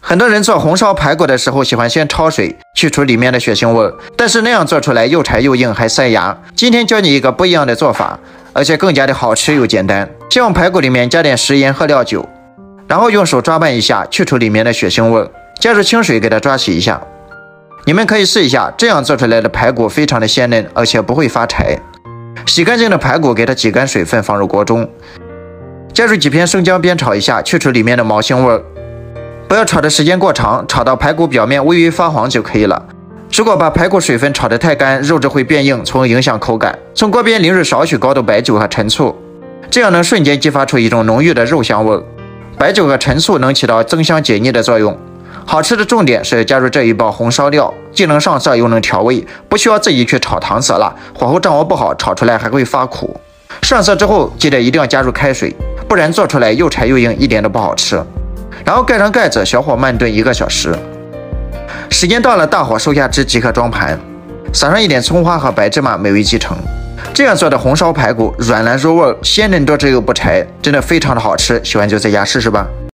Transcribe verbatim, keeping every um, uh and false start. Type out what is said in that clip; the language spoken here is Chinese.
很多人做红烧排骨的时候喜欢先焯水，去除里面的血腥味，但是那样做出来又柴又硬还塞牙。今天教你一个不一样的做法，而且更加的好吃又简单。先往排骨里面加点食盐和料酒，然后用手抓拌一下，去除里面的血腥味，加入清水给它抓洗一下。你们可以试一下，这样做出来的排骨非常的鲜嫩，而且不会发柴。洗干净的排骨给它挤干水分，放入锅中，加入几片生姜煸炒一下，去除里面的毛腥味。不要炒的时间过长，炒到排骨表面微微发黄就可以了。如果把排骨水分炒得太干，肉质会变硬，从而影响口感。从锅边淋入少许高度白酒和陈醋，这样能瞬间激发出一种浓郁的肉香味。白酒和陈醋能起到增香解腻的作用。好吃的重点是加入这一包红烧料，既能上色又能调味，不需要自己去炒糖色了，火候掌握不好，炒出来还会发苦。上色之后记得一定要加入开水，不然做出来又柴又硬，一点都不好吃。然后盖上盖子，小火慢炖一个小时。时间到了，大火收下汁即可装盘，撒上一点葱花和白芝麻，美味继承。这样做的红烧排骨软烂入味，鲜嫩多汁又不柴，真的非常的好吃，喜欢就在家试试吧。